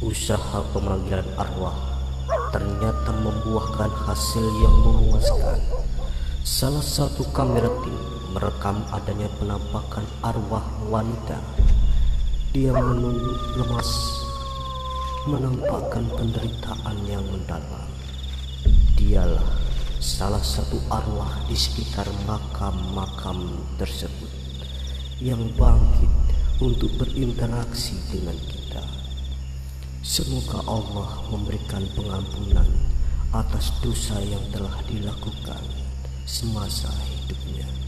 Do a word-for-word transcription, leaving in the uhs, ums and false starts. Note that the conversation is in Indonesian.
Usaha pemanggilan arwah ternyata membuahkan hasil yang memuaskan. Salah satu kamera tim merekam adanya penampakan arwah wanita. Dia menunduk lemas, menampakkan penderitaan yang mendalam. Dialah salah satu arwah di sekitar makam-makam tersebut yang bangkit untuk berinteraksi dengan kita. Semoga Allah memberikan pengampunan atas dosa yang telah dilakukan semasa hidupnya.